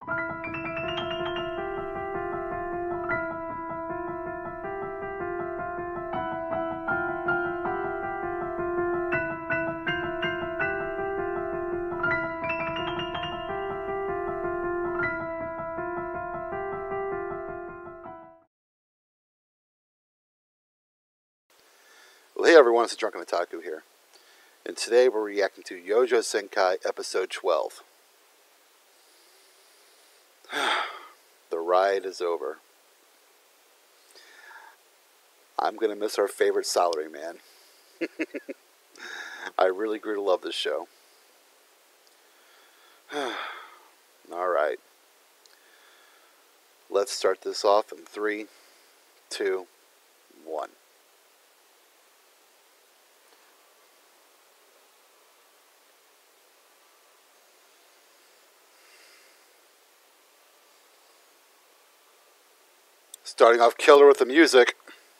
Well, hey everyone, it's Drunken Otaku here, and today we're reacting to Youjo Senkai Episode 12. The ride is over. I'm going to miss our favorite salaryman. I really grew to love this show. Alright. Let's start this off in 3, 2, 1. Starting off killer with the music.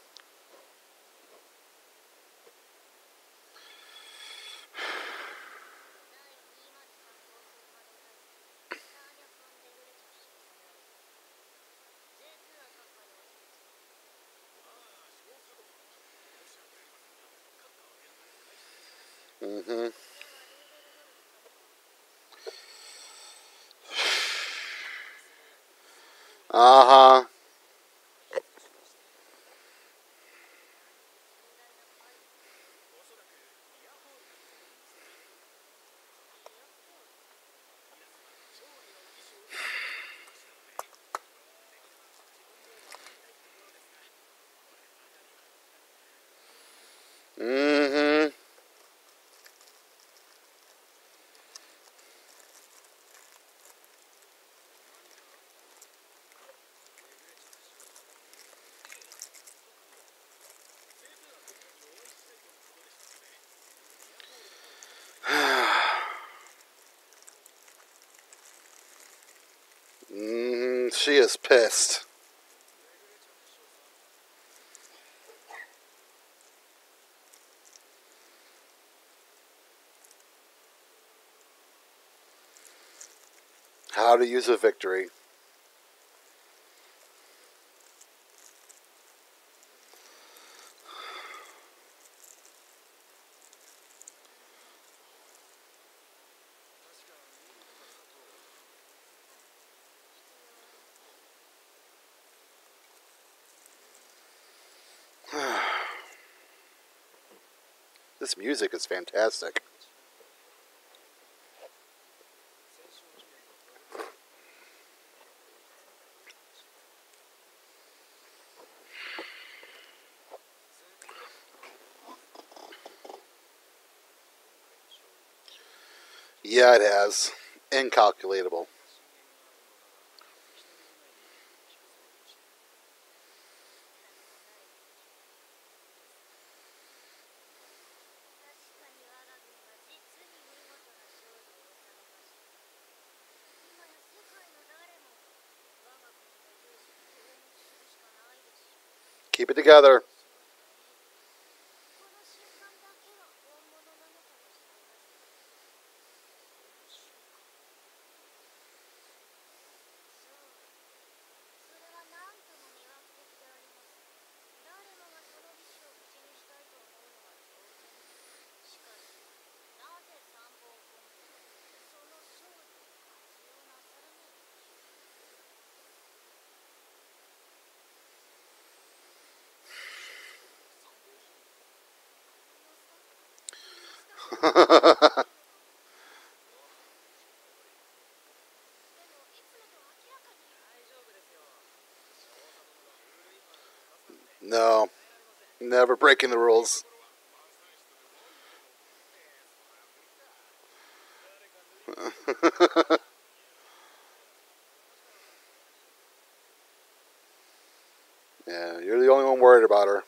Uh-huh. Mm-hmm. She is pissed. How to use a victory. This music is fantastic. Yeah, it has. Incalculable. Keep it together. No, never breaking the rules. Yeah, you're the only one worried about her.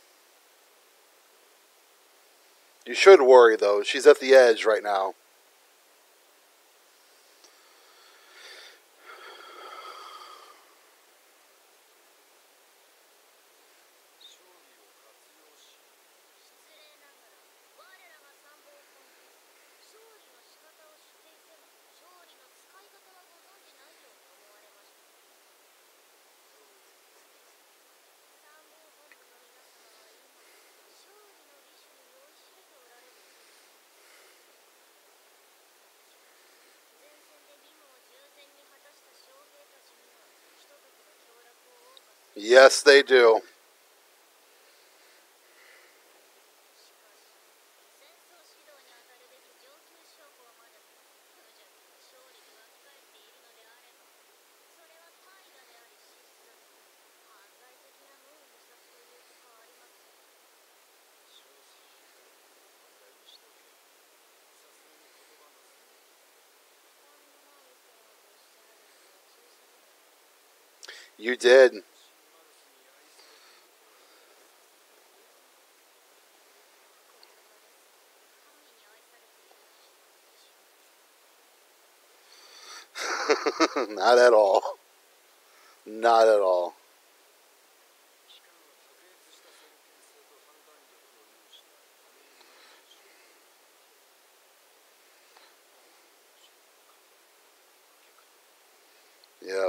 You should worry, though. She's at the edge right now. Yes, they do. You did. Not at all. Not at all. Yep.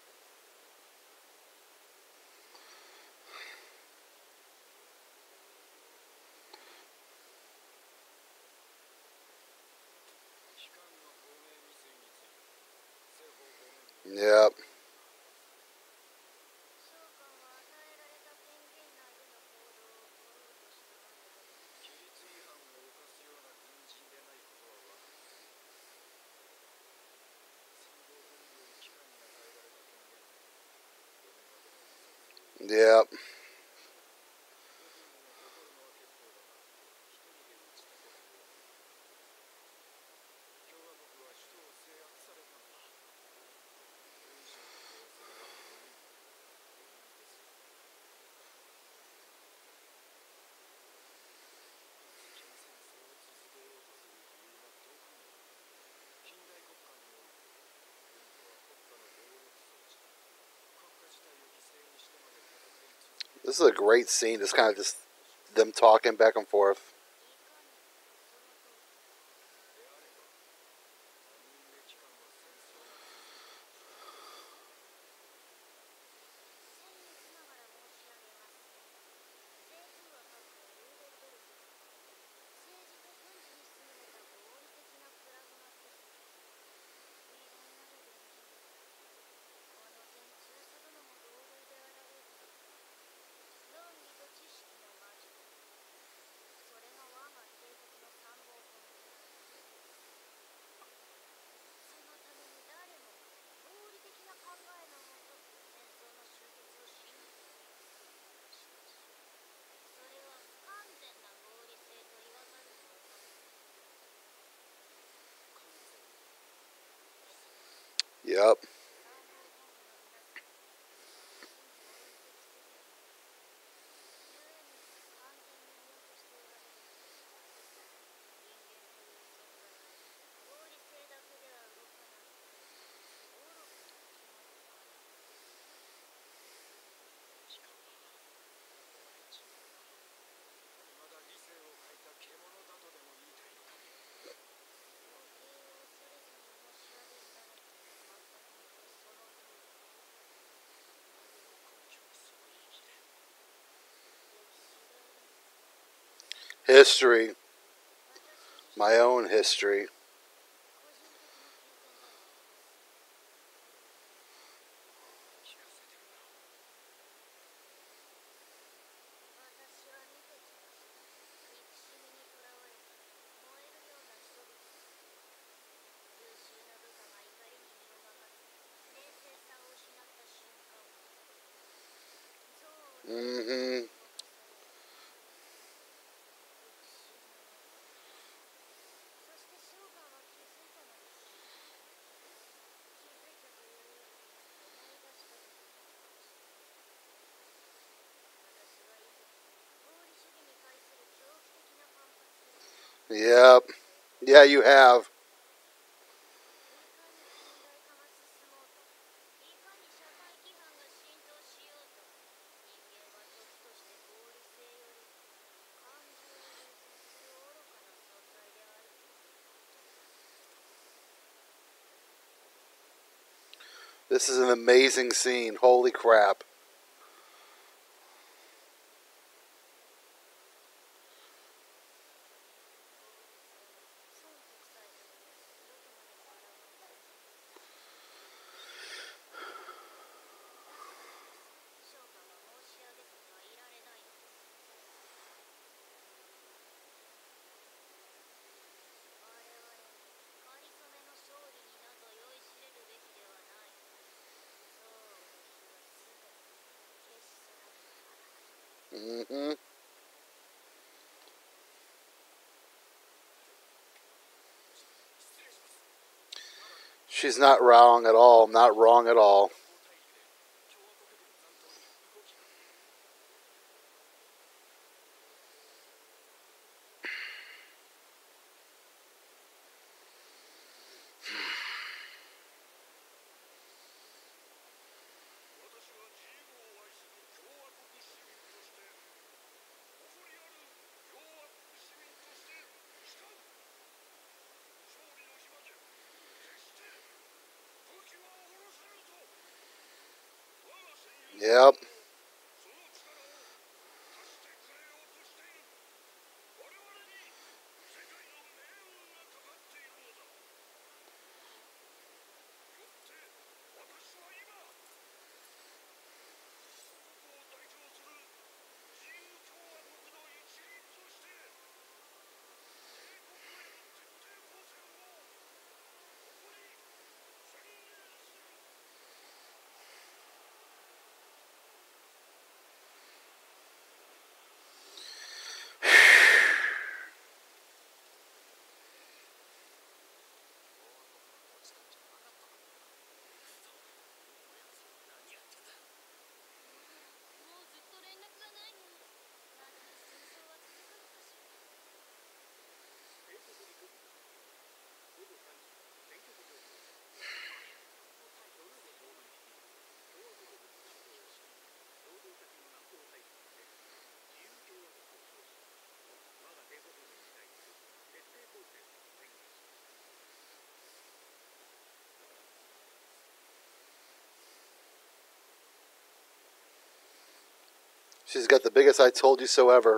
Yep. Yep. This is a great scene. Just kind of just them talking back and forth. Yep. History. My own history. Mm-hmm. Yep. Yeah, you have. This is an amazing scene. Holy crap. Mm-hmm. She's not wrong at all. Not wrong at all. Yep. She's got the biggest "I told you so" ever.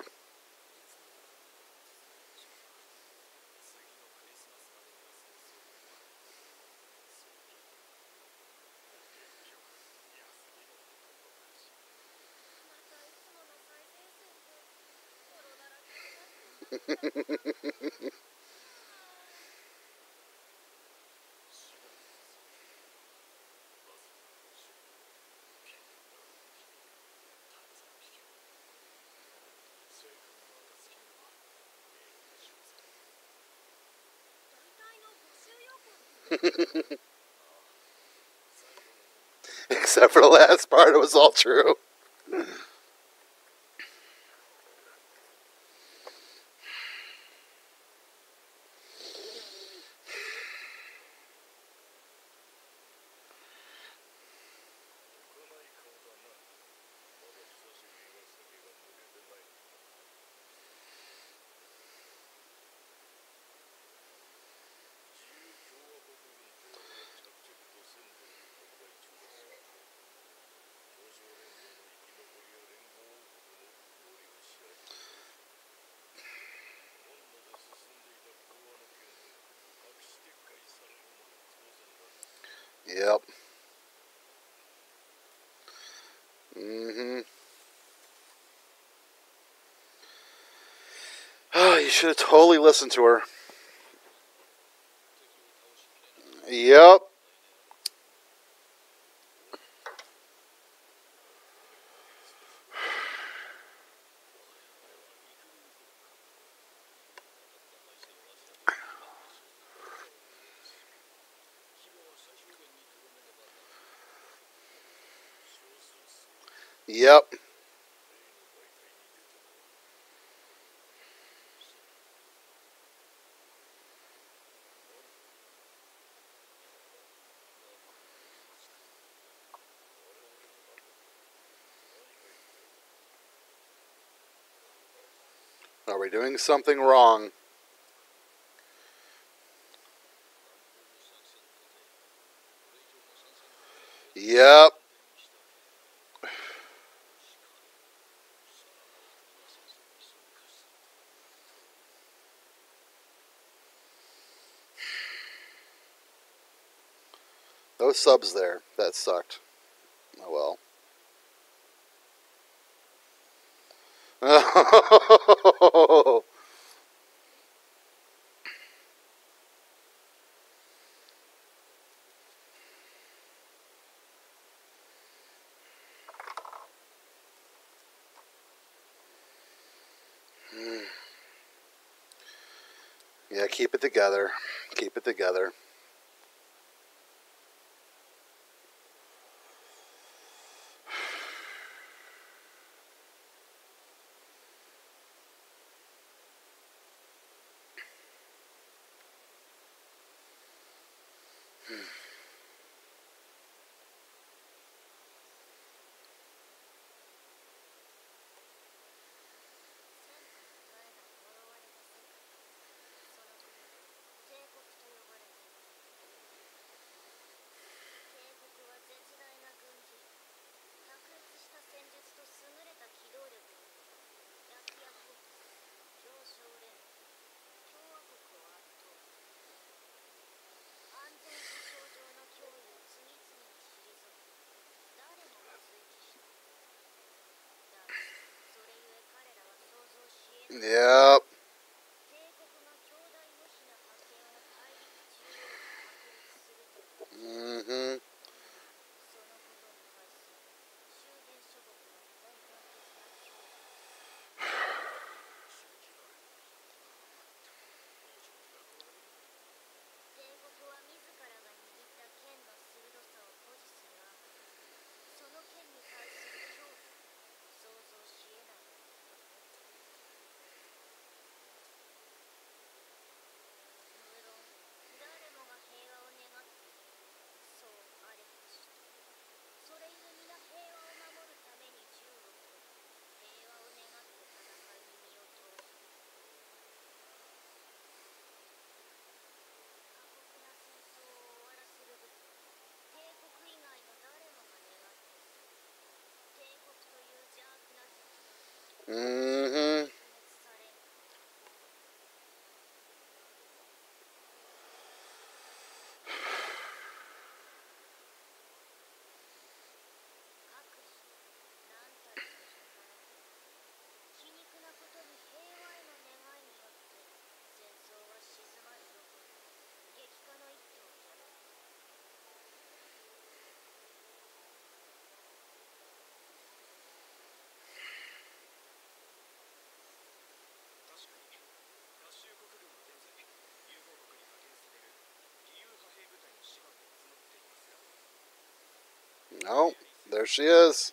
Except for the last part, it was all true. Yep. Mm-hmm. Oh, you should have totally listened to her. Yep. Yep. Are we doing something wrong? Yep. Those subs there. That sucked. Oh well. Yeah, keep it together. Keep it together. Yep. Mm-hmm. Mm-hmm. Oh, there she is.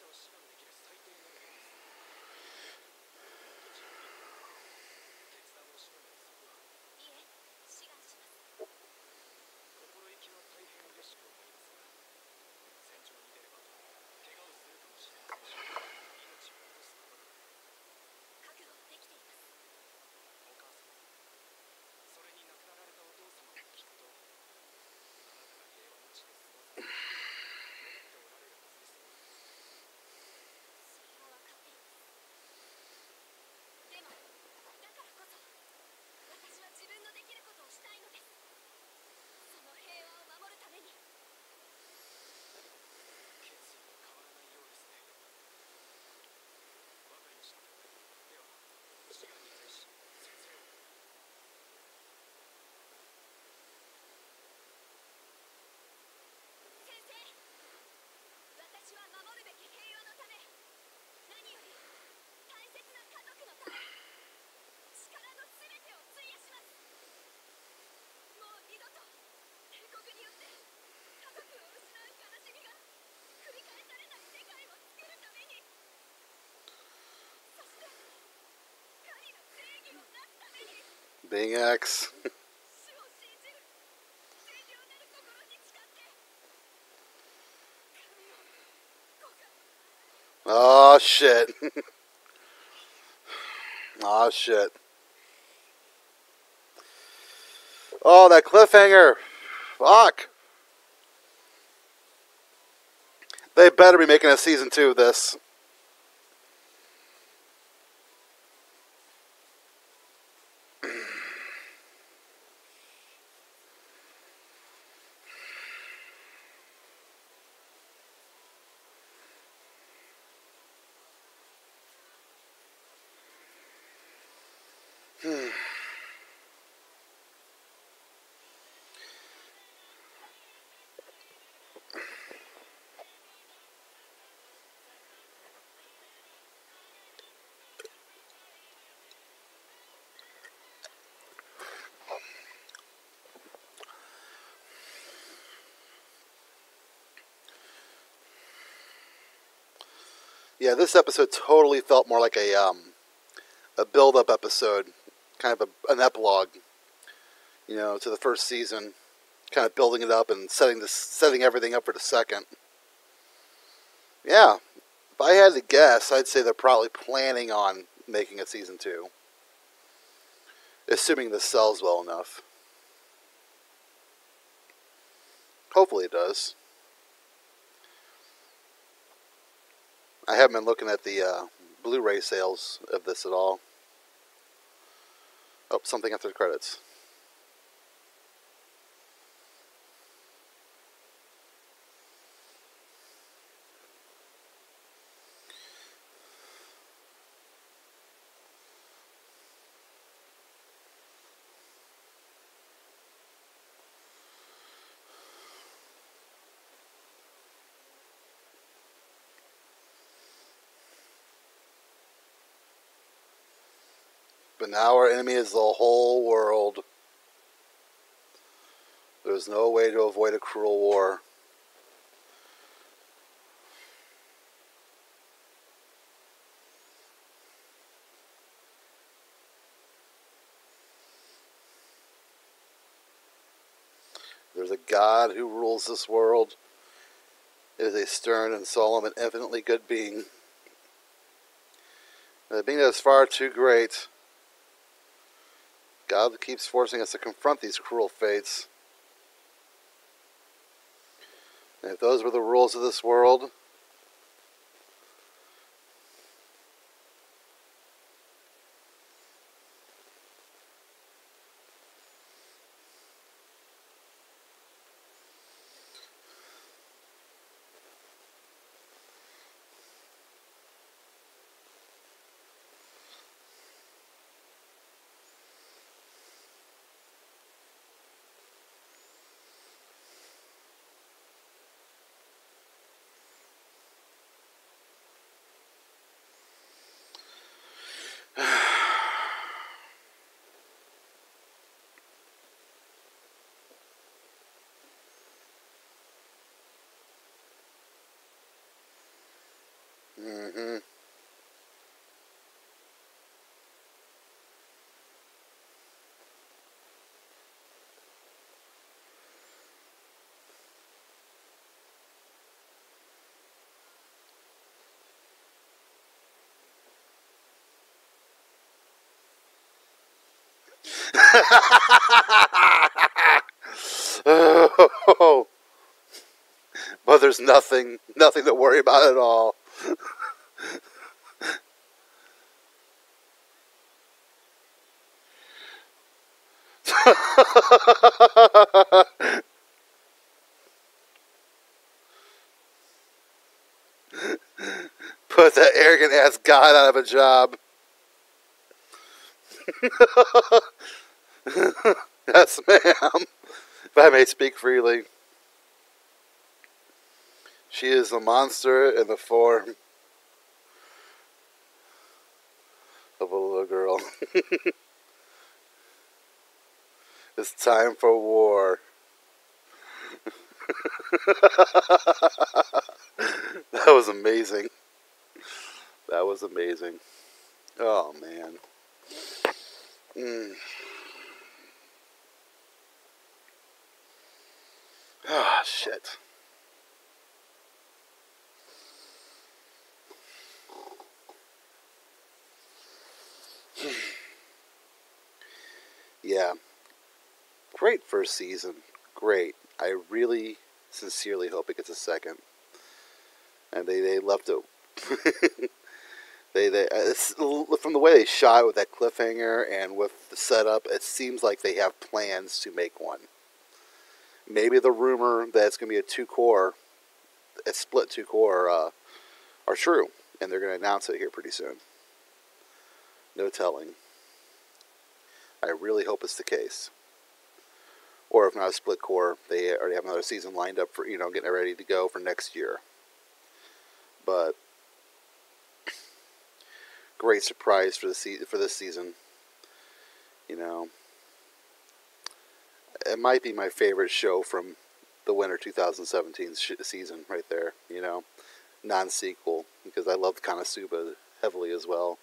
Being X. Oh shit. Oh shit. Oh, that cliffhanger. Fuck. They better be making a season 2 of this. Yeah, this episode totally felt more like a build-up episode, kind of an epilogue, to the first season, kind of building it up and setting everything up for the second. Yeah, if I had to guess, I'd say they're probably planning on making a season 2, assuming this sells well enough. Hopefully it does. I haven't been looking at the Blu-ray sales of this at all. Oh, something after the credits. But now our enemy is the whole world. There's no way to avoid a cruel war. There's a God who rules this world. It is a stern and solemn and infinitely good being. And a being that is far too great. God keeps forcing us to confront these cruel fates. And if those were the rules of this world, mm-hmm. Oh, but there's nothing to worry about at all. Put that arrogant ass God out of a job. Yes, ma'am. If I may speak freely. She is a monster in the form of a little girl. It's time for war. That was amazing. That was amazing. Oh, man. Ah, shit. Yeah. Great first season. Great. I really, sincerely hope it gets a second. And they left it. From the way they shot it with that cliffhanger and with the setup, it seems like they have plans to make one. Maybe the rumor that it's going to be a split 2-core, are true, and they're going to announce it here pretty soon. No telling. I really hope it's the case. Or if not a split core, they already have another season lined up for, getting it ready to go for next year. But great surprise for this season. It might be my favorite show from the winter 2017 season right there. Non-sequel, because I love Konosuba heavily as well.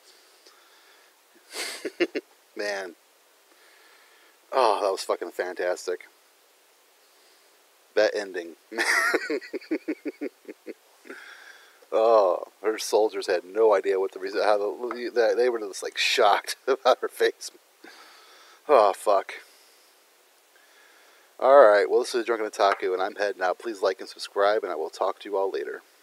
Man. Oh, that was fucking fantastic. That ending. Oh, her soldiers had no idea what the reason. They were just like shocked about her face. Oh, fuck. Alright, well, this is Drunken Otaku, and I'm heading out. Please like and subscribe, and I will talk to you all later.